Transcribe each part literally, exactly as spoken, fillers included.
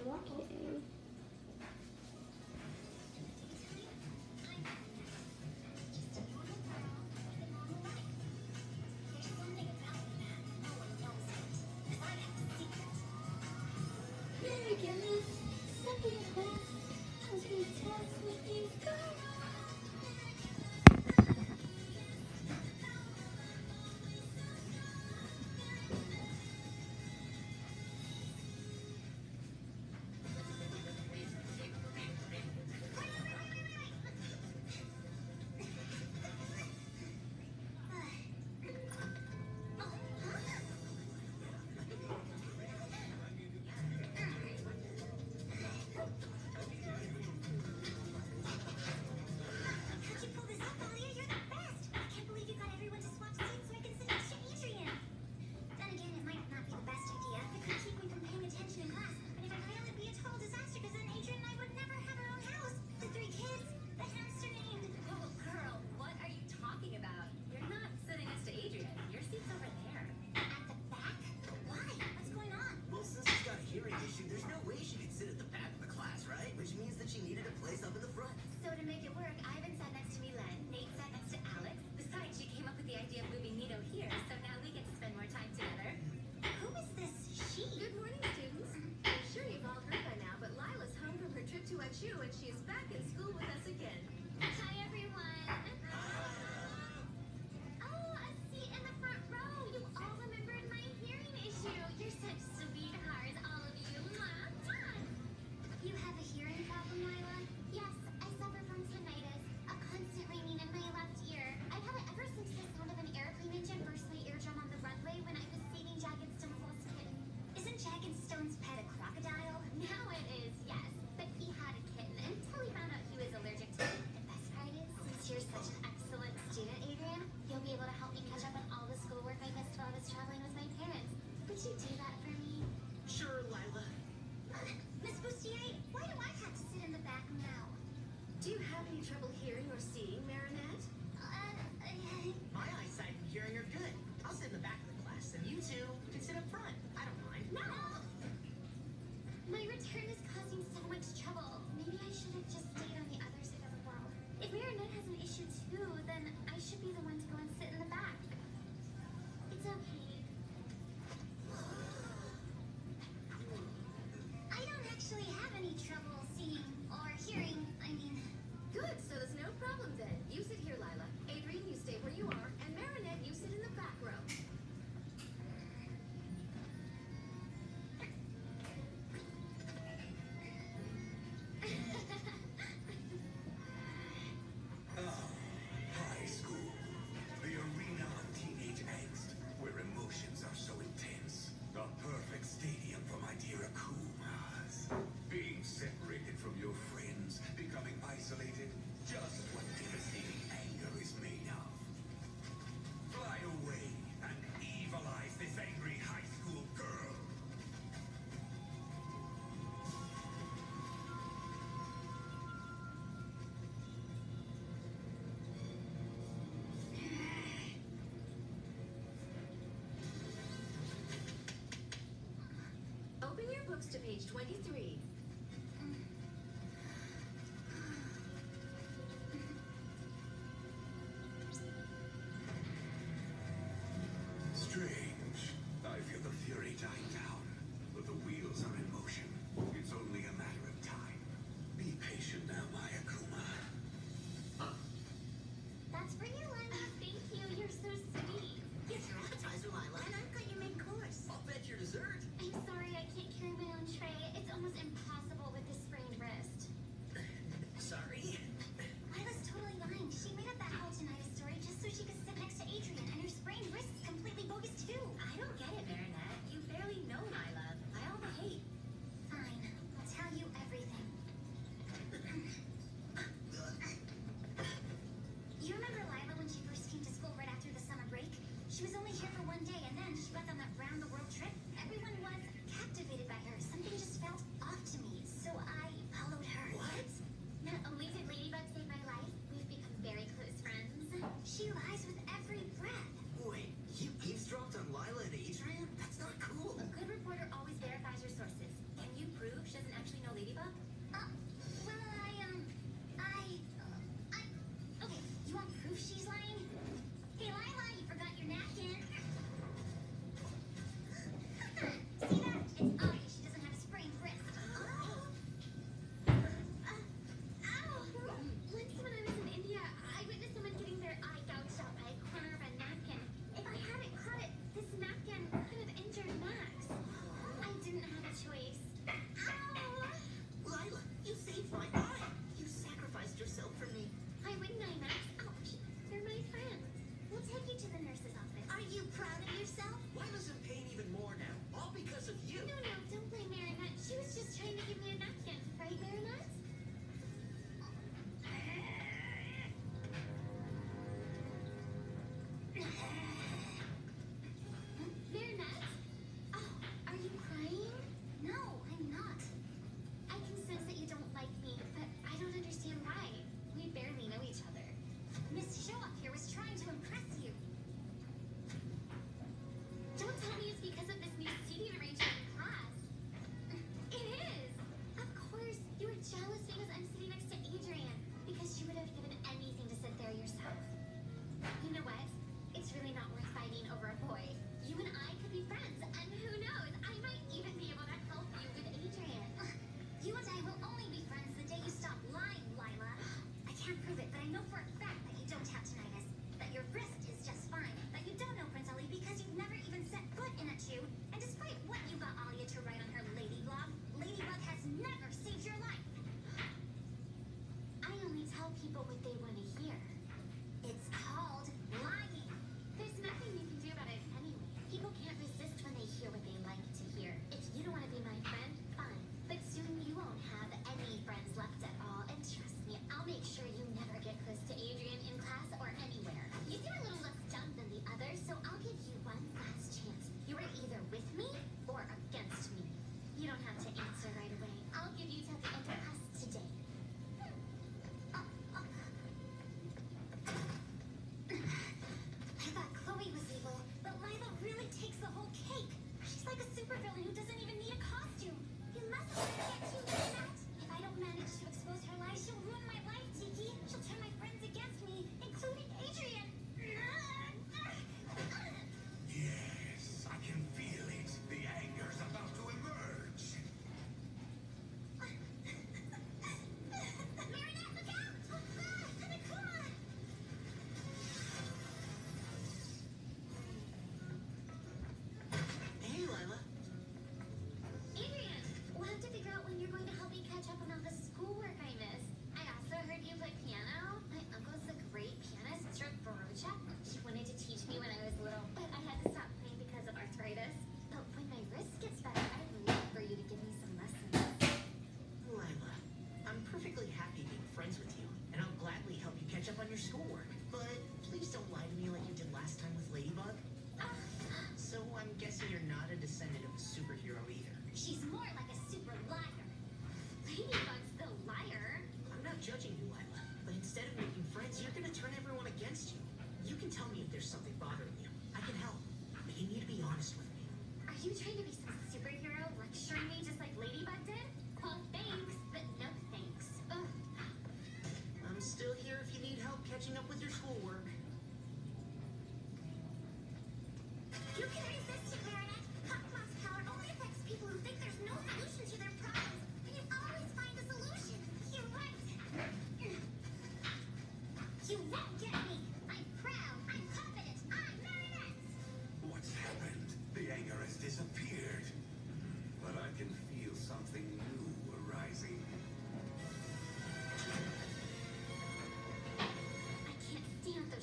Okay. Miraculous, second class, how's your test looking good? And she's back in school with us again. Hi, everyone. Oh, a seat in the front row. You all remembered my hearing issue. You're such sweethearts, all of you. Mwah, mwah. You have a hearing problem, Lila? Yes, I suffer from tinnitus, a constant ringing in my left ear. I've had it ever since the sound of an airplane engine burst my eardrum on the runway when I was saving Jack and Stone's lost kitten. Isn't Jack and Stone's pet a crocodile? Now it is, yes. But he had a kitten until he found out he was allergic to it. The best part is, since you're such an excellent student, Adrian, you'll be able to help me catch up on all the schoolwork I missed while I was traveling with my parents. Would you do that for me? Sure, Lila. Uh, Miss Bustier, why do I have to sit in the back now? Do you have any trouble hearing or seeing, Marinette? Uh, uh, My eyesight and hearing are good. I'll sit in the back of the class, and you two can sit up front. I don't mind. no! My return is causing so much trouble. Maybe I should have just stayed on the other side of the world. If Marinette has an issue too, then I should be the one to go and sit in the back. It's okay. I don't actually have any trouble seeing or hearing. I mean, Good, so there's no problem then. You sit here, Lila. Adrian, you stay where you are. And Marinette, you sit in the back row. High school, the arena of teenage angst, where emotions are so intense. A perfect stadium for my dear Akumas. Being separated from your friends, becoming isolated, just what devastating anger is made of. Fly away and evilize this angry high school girl. Open your books to page twenty-three. Strange. I feel the fury dying down, but the wheels are in motion. It's only a matter of time. Be patient now, my Akuma. that's for you, Lila. Thank you. You're so sweet. Here's your appetizer, Lila. And I've got your main course. I'll bet your dessert. I'm sorry I can't carry my own tray. It's almost impossible. catching up with your schoolwork. You can resist it, Marinette. Hotbox power only affects people who think there's no solution to their problems. And you always find a solution. You're right. You won't get me. I'm proud. I'm confident. I'm Marinette. What's happened? The anger has disappeared. But I can feel something new arising. I can't stand those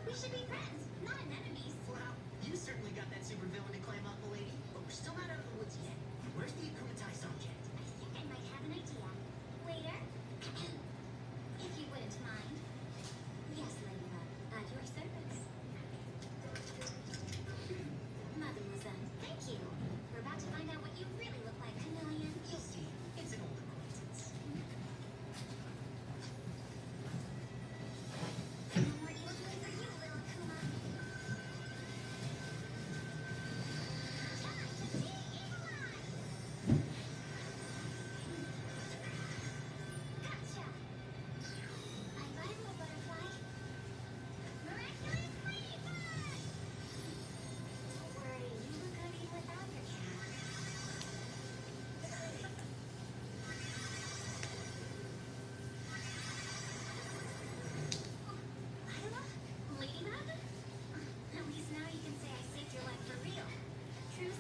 We should be friends, not enemies. Wow, you certainly got that supervillain to climb up, lady. But we're still not out of the woods yet. Where's the akumatized object? I think I might have an idea. Waiter, if you wouldn't mind. Yes, Ladybug, at your service. Mademoiselle, thank you. We're about to find out what you really look like, chameleon. You'll see. It's an old acquaintance. No more evil toys for you, little Kuma. Time to see Evil Eye! Gotcha! Bye-bye, little butterfly. Miraculous Ladybug! Don't worry, you look good even without your cap. Lila? Ladybug? At least now you can say I saved your life for real. Truth?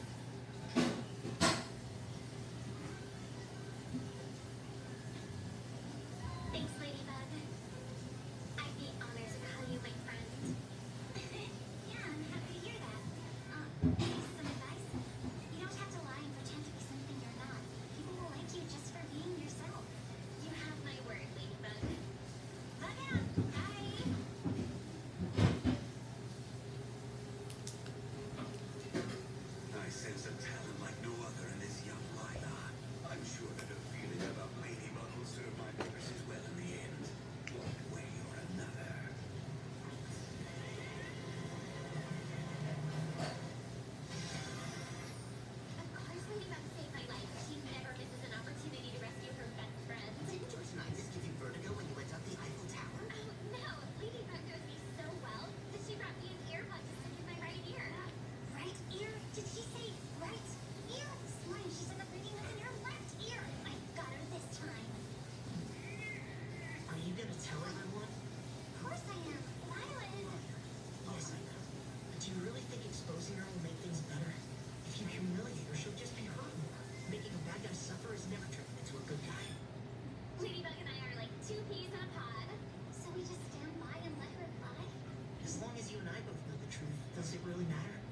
Thanks, Ladybug. I'd be honored to call you my friend. Yeah, I'm happy to hear that. Uh, some advice? You don't have to lie and pretend to be something you're not. People will like you just for being yourself. You have my word, Ladybug. Bug out! Bye! I sense a talent like no other in this young Lila. I'm sure that her feeling about Ladybug will serve my purposes well in the end, one way or another. Of course, Ladybug saved my life. She never misses an opportunity to rescue her best friend. Didn't Joyce and I just give you vertigo when you went up the Eiffel Tower? Oh, no. Ladybug knows me so well that she brought me an earbud to stick in my right ear. Right ear? Did she say right ear? Slime, she said the breathing was in your left ear. I got her this time. Are you gonna tell everyone? Of course I am. Lila is... Yes, I know. But do you really think exposing her will make things better? If you humiliate her, she'll just be hurt more. Making a bad guy suffer has never turned him into a good guy. Ladybug and I are like two peas in a pod. So we just stand by and let her lie? As long as you and I both know the truth, does it really matter?